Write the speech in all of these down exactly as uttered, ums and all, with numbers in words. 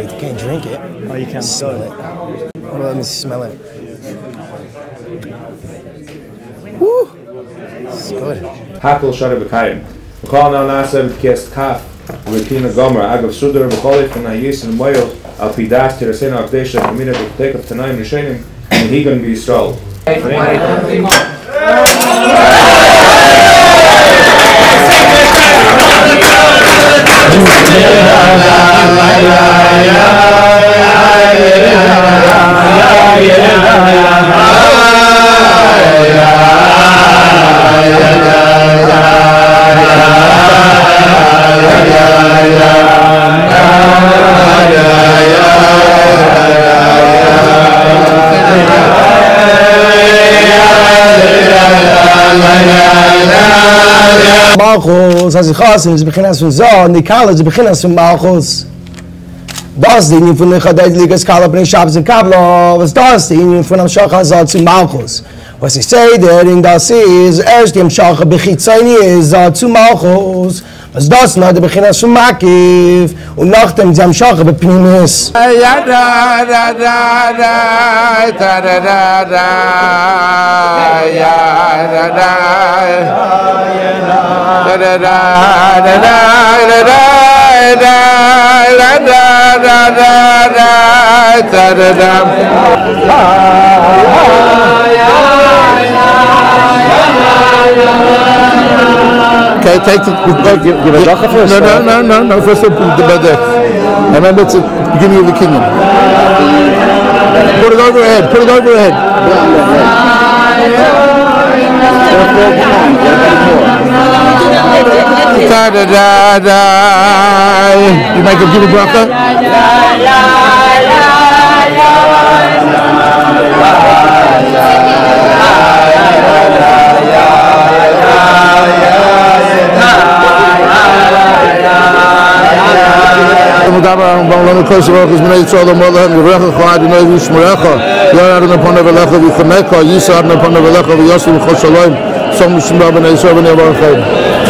You can't drink it. Oh, you can't smell it. Well, let me smell it. Woo! It's good. Hakel Shara B'Kayim. V'chol now Nasem Kest Kaf. V'Tina Gomer. Agav Sudar B'Cholif and Hayis and Moyo. Al Pidas Terasena Avdesha. Amina B'Tek of Tanaim Rishenim. And he gonna be Yisrael. Malchus, als ich hasse, ist beginnas von Zohar, die Kala ist beginnas von Malchus. Das ist die Linie von der Chadaylikas Kala, Bnei Shabbos und Kabla, was das die Linie von dem Shach Hazal zu Malchus. Was ich sehe, der Ring das ist, erst dem Shach Bechitzayni ist zu Malchus. Was das nach der Beginnas von Makiv und nach dem Zam Shach Bepnimis. Ya da da da da da da da da ya da da da da da da da da da da da Okay, take the give, give a bracha first. No, no, no, no, no. First, the badek, and then it's the beginning of the kingdom. Put it over her head. Put it over her head. Da da da da. You make him give a bracha. Balonu Kosovo is made so the mother and Recha Chad and Novi Shmurecha. Yaran upon the Velecha Vichameka, Yisad upon the Velecha Yosim Choshalom, some Shimba Ben Esau Ben Yavarchem.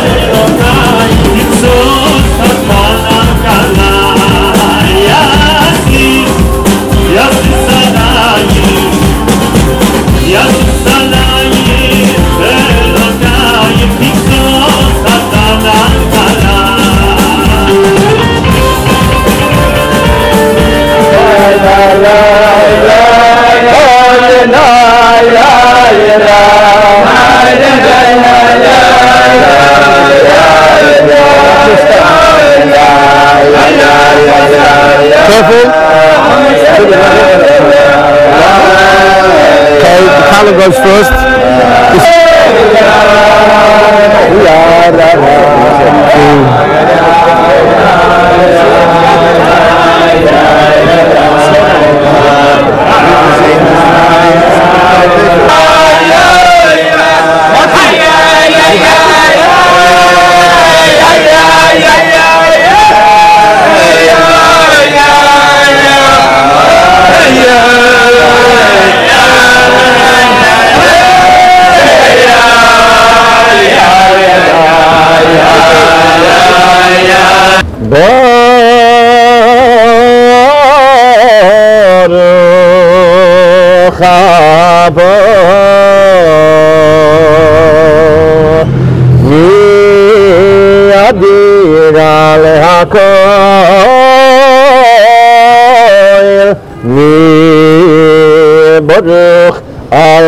Careful. Okay, the collar goes first. Baruch haba Yadir al hakoil Baruch al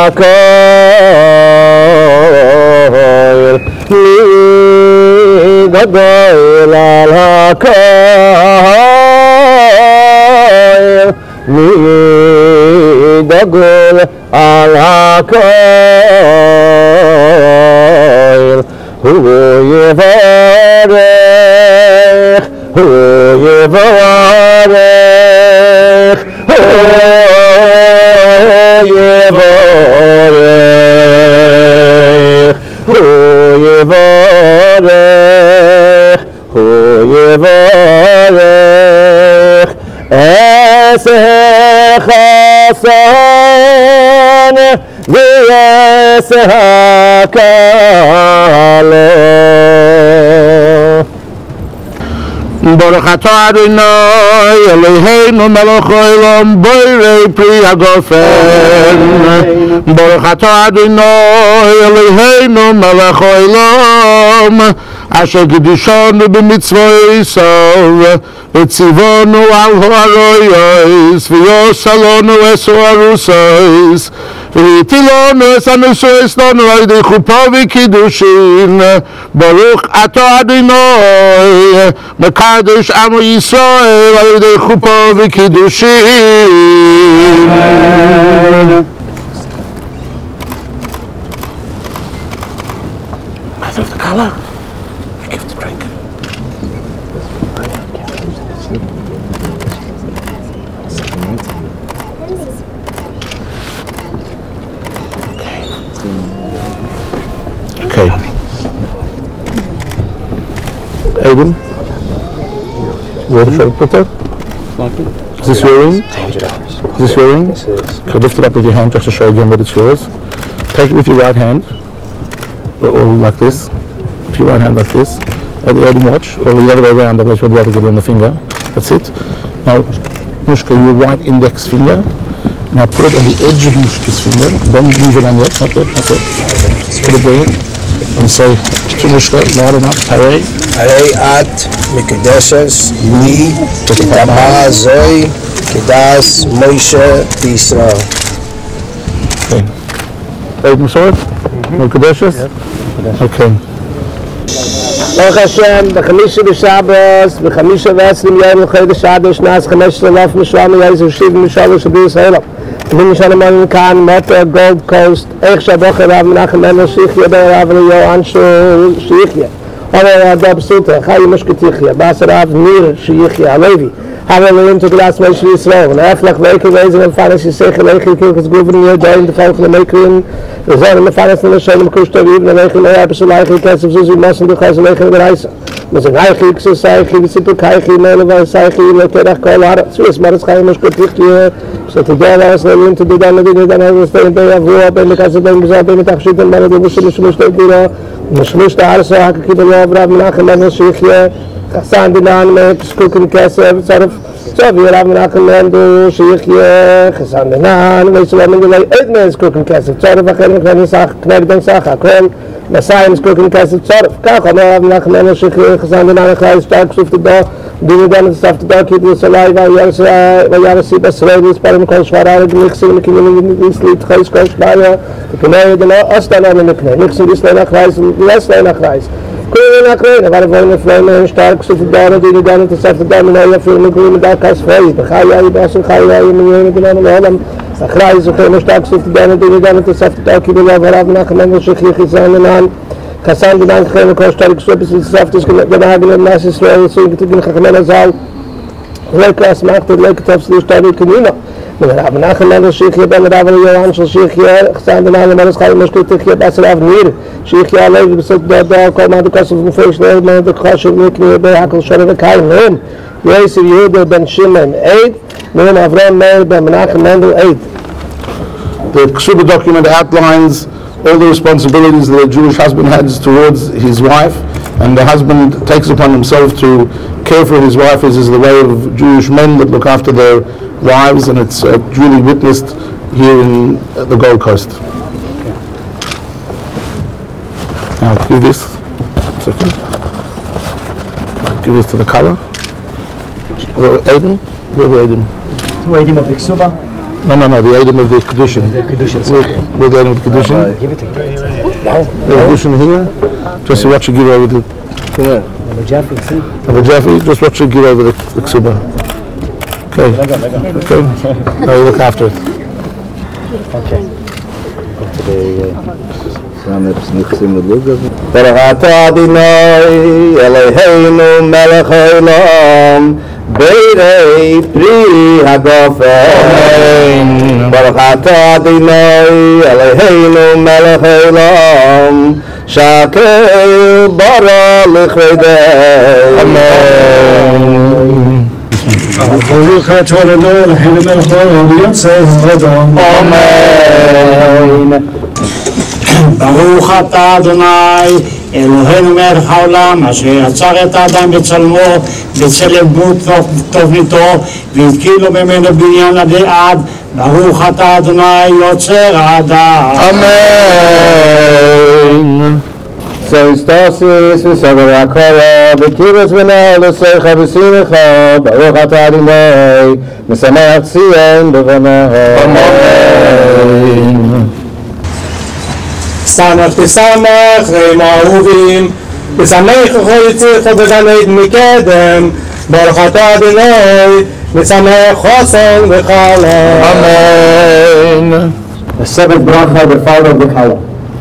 hakoil Gadol al hakoil Gadol al hakoil Hu yevarech Hu yevarech Hu yevarech Hu yevarech Hu yevarech Esech hasan v'esech hakalo Baruch atah Adonai Eloheinu melech haolam borei pri hagofen. Baruch atah Adonai Eloheinu melech haolam asher kidushanu b'mitzvosav v'tzivonu al ha'aroyos v'yosalonu es ha'arusos v'yitilonu es hanusos lanu al-yedei chuppah v'kiddushin. Baruch atah Adonai mekadosh amo Yisrael al-yedei chuppah v'kiddushin. Mother of the color. Give the drink. Okay. Aiden, where should I put that? Is this your ring? Is this your ring? Okay, lift it up with your hand just to show again that it's yours. Take it with your right hand, or like this. With your right hand like this. At the Aiden watch, or the other way around, otherwise you'll be able to get it on the finger. That's it. Now, Mushka, your right index finger. Now put it on the edge of Mushka's finger. Don't move it on yet, not yet, not yet. Put it there. And say to Mushka, loud enough, Harei. Harei at mikudeshes li kitama zoi kidas Moshe Yisrael. Okay. Aiden saw it? Mikudeshes? Okay. Baruch Hashem, בחמישה בשבוס, בחמישה ועשרים יום לחודש אדר שנת חמש עשרה אלף משלם יעזר שבעים משלוש של ישראל. אני משנה מנו כאן, מוטר גולד קוסט, איך שהבוקר רב מנחם מנו שיחיה ברב ליואן שיחיה. אומר אדב סוטה, חי משקה תחיה, בעשר רב ניר שיחיה, הלוי. אבל אלוהים תגלס מי של ישראל, ונאפלך ואיקר ואיזה מפרס יסייך אלייכי כלכס גוברן ידעים דפלך למקרים, וזון מפרס לנשאל מקוש טוביב, נלייכי נאפס אלייכי כסף זוזי מוסן דוחס אלייכי ורייסה. מזן הייכי כסוסייכי וסיפוקייכי מלו ועשייכי לתרח כל הארץ, ויסמרס חי משקה תחיה, שתדע לעש לאלוהים תדע נדיני דנה וסתיים בי אבוה, בין מקסת בין גזר בין מתחשית בין מלו ובשלוש תדירה, משלוש תערסו הקקי בלוב רב מנחם מנו שיחיה, חסן דינן מפסקוקן כסף, צרף צובי רב מנחם מנדו שיחיה, חסן דינן ויסלם מנדולי עד מפסקוקן כסף, צרף אחר מכן כנגדן סחה, כל מסיים מפסקוקן כסף צרף, כך אומר רב מנחם מנדו שיחיה, חסן דינן אחרי שטר כסוף תדו, דינו דן וסף תדו קיבלו סולי וירסי בסרעי ויספרים כל שברה וגניקסים מקימים ויסלית חייס כל שברה, וכנראה דנו אסתנה למקנה, ניקסים ויסלין אחרייס ויסלין אחרייס. Kuren akrein, aber wollen wir flemen stark so viel da, die dann das sagt da mir ja für mir grün da kas frei. Da ga ja das ga ja mir genommen haben. Sakrai so kein stark so viel da, die dann das sagt da ki bela verab nach man so khikh zanen an. Kasan dann kein stark so bis saft ist genagen nas ist so gegen khakman zal. Lekas macht lek tafsir stadi knina. من ربنا خلنا الشيخ يبان ربنا يوان الشيخ يا خسان دنا ما نسخ مشكلة تخيل بس راف نير شيخ يا الله بس دا دا كما دك كسف مفيش لا ما دك خاش نكني بهاكل شرب كاين ياسر يهودا بن شمن ايد من افرام مال بن مناخ مندل ايد. The Ksuba document outlines all the responsibilities that a Jewish husband has towards his wife, and the husband takes upon himself to care for his wife, as is the way of Jewish men that look after their wives, and it's uh, duly witnessed here in uh, the Gold Coast. Now give this, second. Give this to the color. Aiden? Where are Aiden? Aiden of the Ksuba? No, no, no, the Aiden of the Kedushin. The Kedushin. Where the Aiden of the Kedushin? Give it to me. The Kedushin here? Just watch you give over the... Yeah. Have a Jaffe, see? Have a Jaffe? Just watch you give over the, the Ksuba. Okay. Okay. Now you look after it. Okay. Go to the... Baruch atah Adonai Eloheinu melech haolam Beirei pri hagofen. Baruch atah Adonai Eloheinu melech haolam Shakel bara l'chvedei. Amen. Baruch atah Adonai Eloheinu melech haolam Yotzei Adam. Amen. Baruch atah Adonai אלוהינו מלך העולם, אשר יצר את האדם בצלמו, בצלם דמות תבניתו, והתקין לו ממנו בניין עדי עד, ברוך אתה אדוני יוצר האדם. אמן. Soistasis v'savar akara v'kiras v'nal l'secha v'sinecha baruch atah Adonai v'sameach tzion b'vonecha. Amen. Samach v'samach reim ahuvim v'samech v'chol yitzircha b'gan eden mikedem baruch atah Adonai v'samech choson v'chala. Amen. The seventh bracha, the father of the Kala.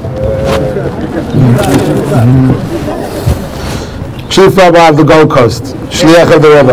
Chief Rabbi of the Gold Coast, Shliach of the Rebbe.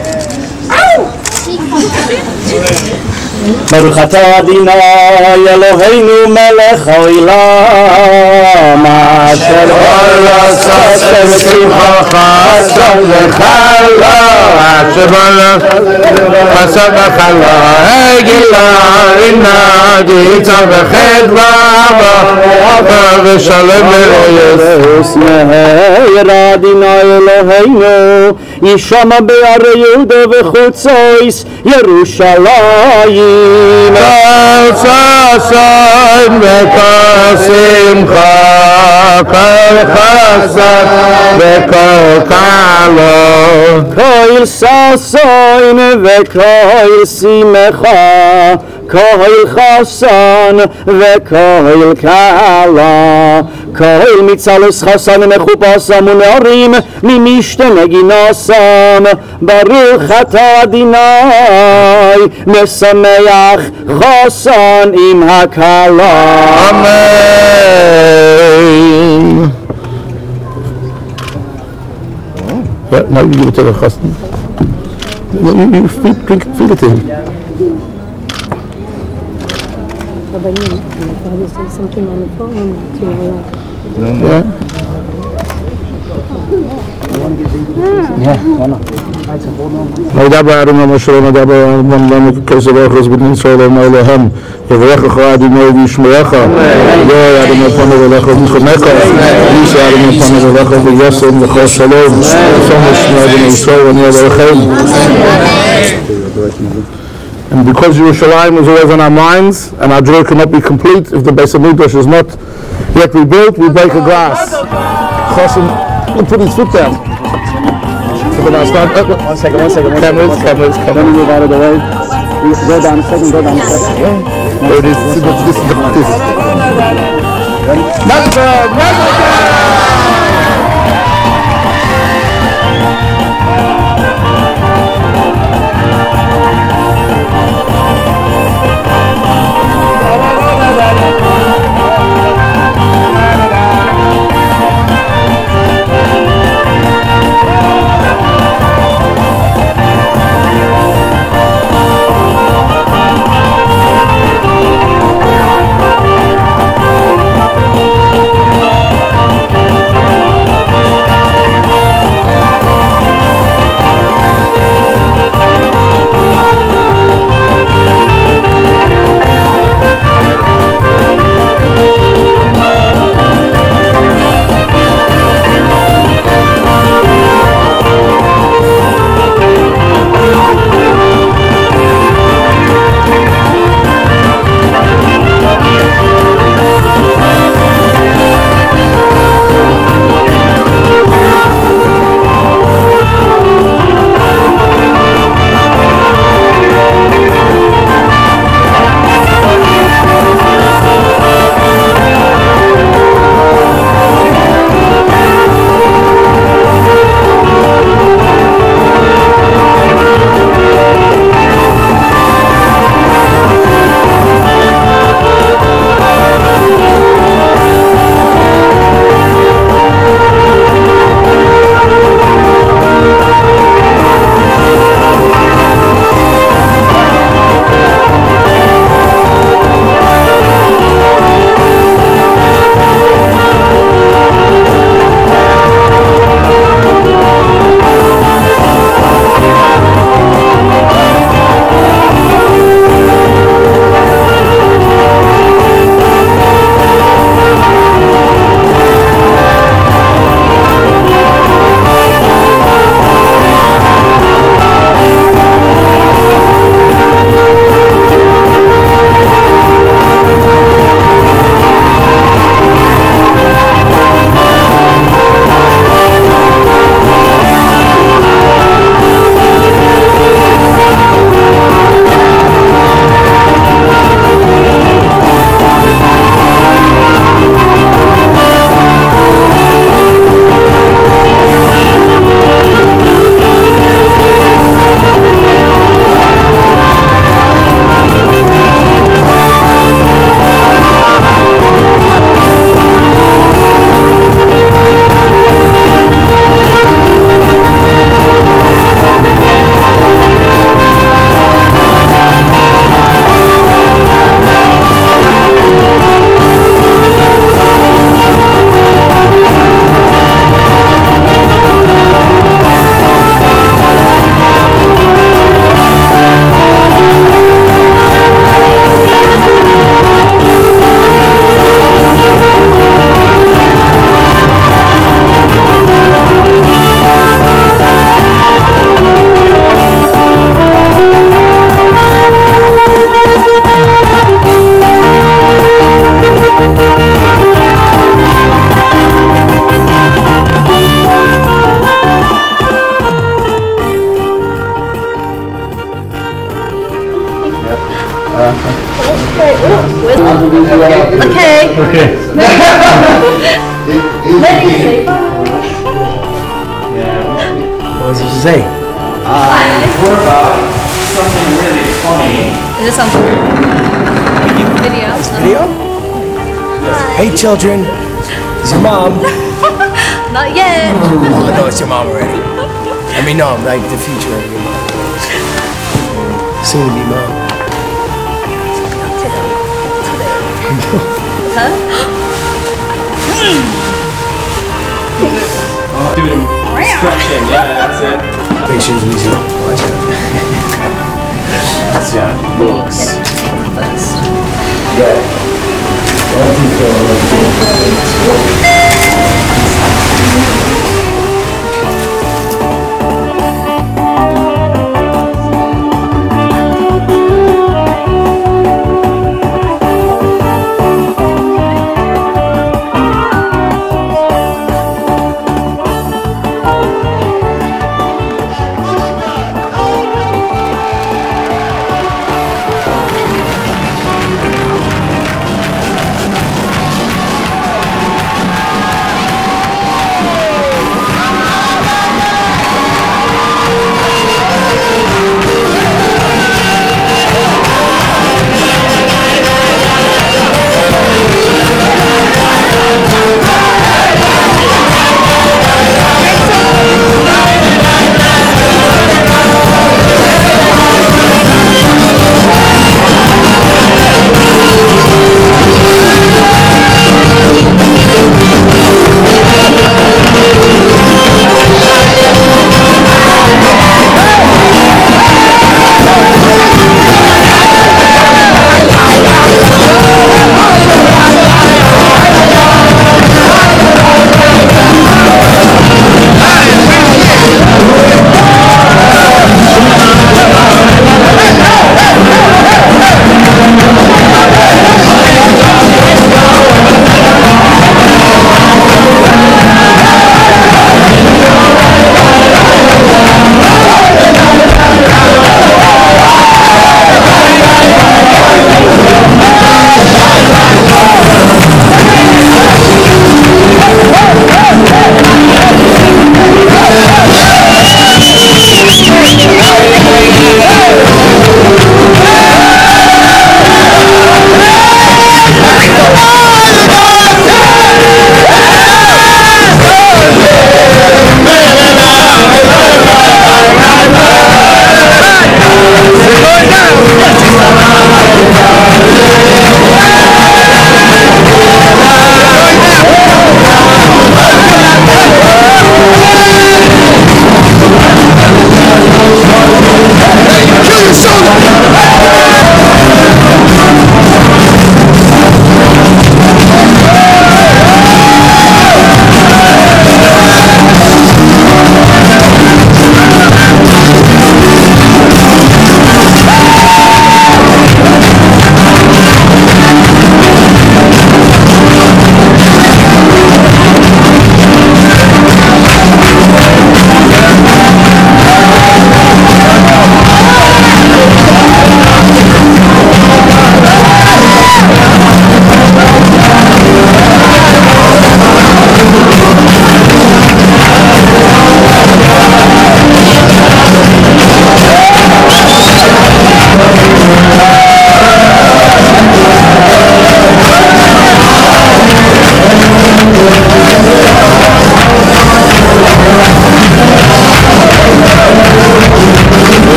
Baruch atah Adonai Eloheinu melech haolam asher Asher v'simchacha asher v'chala asher asher v'chala egila inna ditza v'chedva v'shalem v'royes Meher Adonai Eloheinu Yishama be'arei Yehuda v'chutzois Yerushalayim Sasayin v'kasimcha kol chasad v'kol kalo Koil sasayin v'koil simecha Koil chasan v'koil kala Koil mitzalus chasan mechupasam u'ne'arim mimishte neginasam Baruch atah Adonai mesameach chasan im hakala. Amen. Yeah, now you give it to the chassan. You, you feed, drink, feed it to him. Something on the phone to Yeah. מדבר אדוני משה מדבר אדוני כסף אחוז בני ישראל ומלהם יברכך אדוני וישמרך לא אדוני פנו ולך ומחנך יישא אדוני פנו ולך וישם לך שלום ושום שמי אדוני ישראל ואני אברכם. And because Yerushalayim is always on our minds and our joy cannot be complete if the Beis HaMikdash is not yet rebuilt, we break a glass. Chassan, put his foot down. One second, one second, one second. Cameras, cameras, cameras. Let me move out of the way. Go down a second, go down a second. Yeah. There it is. This is the, this is the, this. Never, never. Okay. Okay. What was he say? What about something really funny? Is this something? Video. Video? Hey children, it's your mom. Not yet. Oh no, it's your mom already. I mean no, like the future of your mom. Soon to be mom. Huh? Doing stretching, yeah, that's it. Make sure you easy. Watch it. That's yeah, books.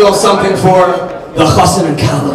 little something for the Chassan and Kala.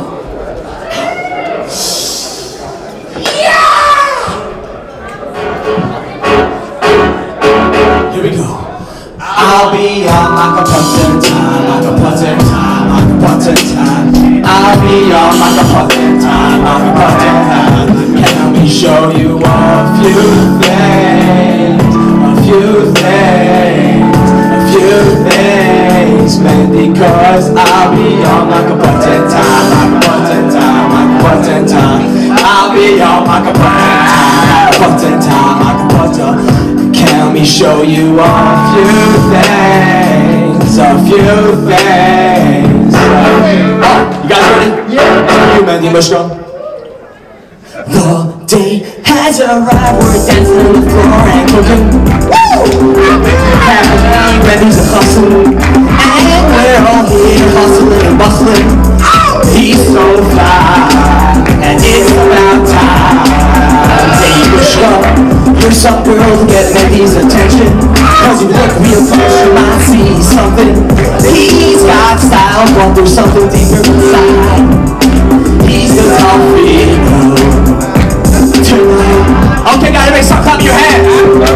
Here we go. I'll be on like a button time, like a button time, like a button time. I'll be on like a button time, like a button time. Can we show you a few things, a few things, a few things, man, because I'll be on like a button time, like a button time, like a button time. I'll be on like a button time, like a button time, like a button. Can we show you a few things, a few things? Oh, you guys ready? Yeah. You, Mandy Mushko. The day has arrived, we're dancing on the floor and cooking. Woo! Having Mandy's a hustle, and we're all here hustling and bustling. He's so fly, and it's about time. Mandy Mushko. Here's some girl to get Mandy's attention. Cause you look real close, you might see something. He's got style, but there's something deeper inside. He's the torpedo tonight. Okay guys, make some clap your hands.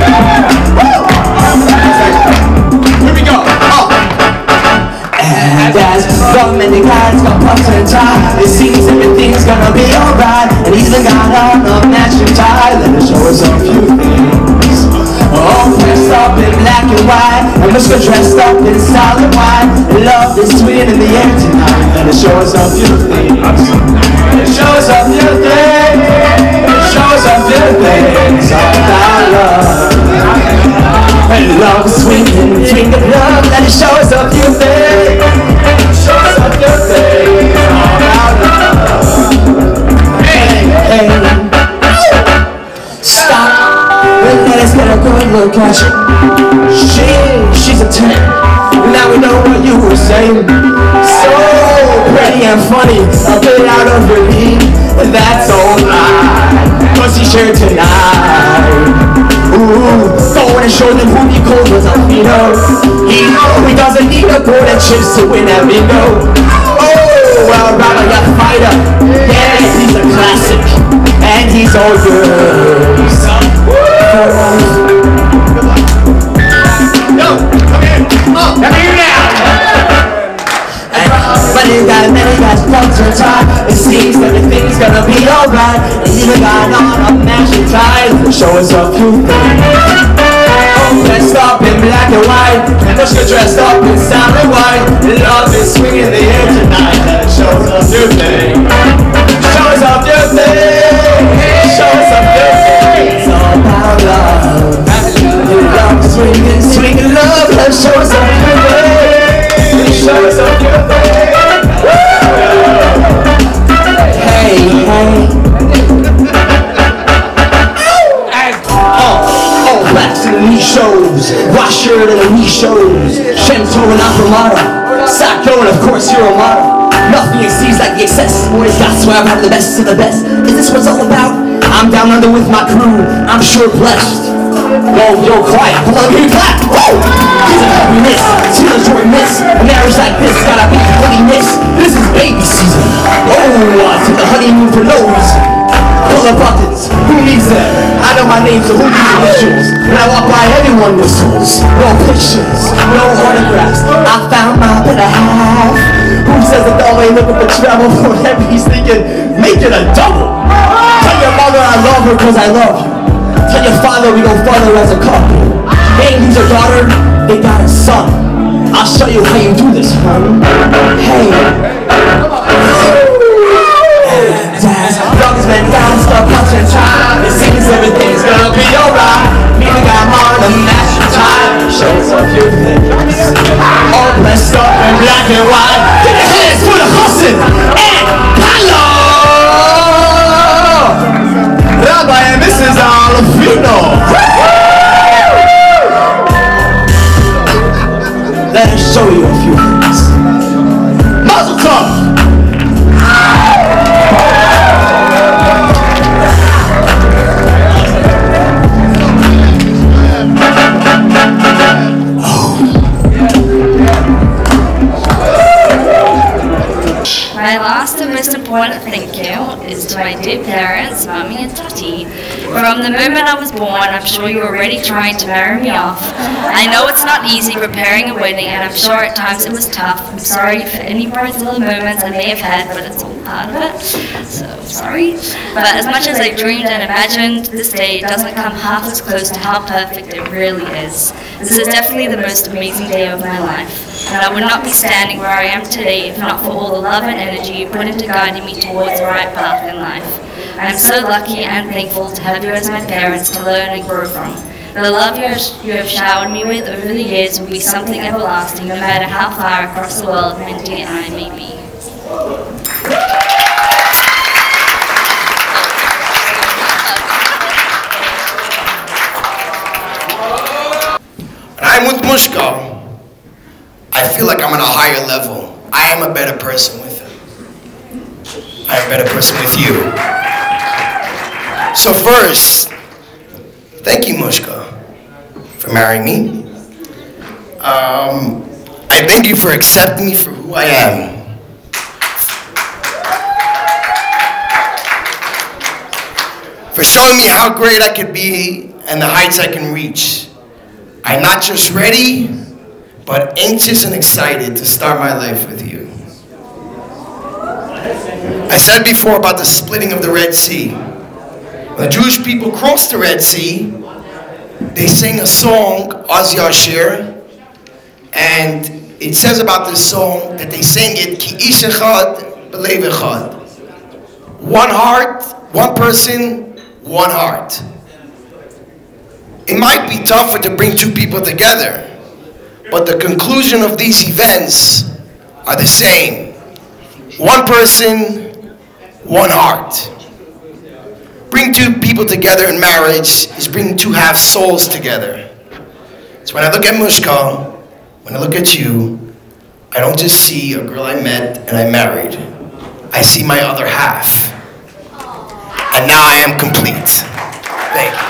Here we go. Oh. And as young Mandy guys got puffed and tied, it seems everything's gonna be alright. And he's even got on a matching tie. Let us show us a few things. All dressed up in black and white, and Mister dressed up in solid white. Love is sweet in the air tonight. Let us show us a few things. Let us show us a few things. Let us show us a few things about love. And love is sweet in the drink of love. Let us show us a few things. Let us show us a few things about love. Hey, hey. Stop. Let us get a good look at you. She, she's a ten. Now we know what you were saying. So pretty and funny, a bit out of your league. And that's alright, cause he's here tonight. Ooh, going and show them who he calls was Alfino. He know he doesn't need a board and chips to win that bingo. Oh, well, rather a fighter. Yeah, he's a classic, and he's all yours. Yo, come here. Oh, come here now. But you got many guys close to time. It seems everything's gonna be alright. And even got on a matching tie. Show us a few things. Oh, dressed up in black and white, and Mushka dressed up in solid white. Love is swinging in the air tonight. That shows us a few things. Show us a few things. Show us a few things about love. Love swinging, swinging love. Let's show us a few things. Show us a few things. Hey, hey. Blacks in the knee shows, white shirt and the knee shows, Shemto and Afamara, Sacco and of course you're a model. Nothing exceeds like the excess, boys got swag out of the best of the best. Is this what's all about? I'm down under with my crew, I'm sure blessed. Whoa, yo, quiet, hold on, here, clap, whoa! Here's a happiness, till a joy miss, a marriage like this gotta be holiness. This is baby season, oh, I took the honeymoon for no reason. Pull the buttons, who needs them? I know my name, so who needs initials? When I walk by, everyone whistles. No pictures, no autographs. I found my better half. Who says the dog ain't looking for trouble? Whatever he's thinking, make it a double. Tell your mother I love her cause I love you. Tell your father we go further as a couple. They ain't lose a daughter, they got a son. I'll show you how you do this, hon. Hey. Dog's been down, stuck punch and time. It seems everything's gonna be alright. Even got more than match time. Show us a few things. All dressed up in black and white. Get your hands for the Chassan and Kala. Rabbi and Missus Alfino. Let us show you a few things. Mazel tov. From the moment I was born, I'm sure you're already trying to marry me off. I know it's not easy preparing a wedding, and I'm sure at times it was tough. I'm sorry for any bridezilla moments I may have had, but it's all part of it. So, sorry. But as much as I dreamed and imagined, this day doesn't come half as close to how perfect it really is. This is definitely the most amazing day of my life. And I would not be standing where I am today if not for all the love and energy you put into guiding me towards the right path in life. I am so lucky and thankful to have you as my parents to learn and grow from. The love you have, you have showered me with over the years will be something everlasting, no matter how far across the world Minty and I may be. When I'm with Mushka, I feel like I'm on a higher level. I am a better person with him. I am a better person with you. So first, thank you, Mushka, for marrying me. Um, I thank you for accepting me for who I am. For showing me how great I could be and the heights I can reach. I'm not just ready, but anxious and excited to start my life with you. I said before about the splitting of the Red Sea. When the Jewish people crossed the Red Sea, they sang a song, Az Yashir, and it says about this song that they sang it, Ki ish echad b'lev echad. One heart, one person, one heart. It might be tougher to bring two people together, but the conclusion of these events are the same. One person, one heart. Bring two people together in marriage is bringing two half souls together. So when I look at Mushka, when I look at you, I don't just see a girl I met and I married. I see my other half. And now I am complete. Thank you.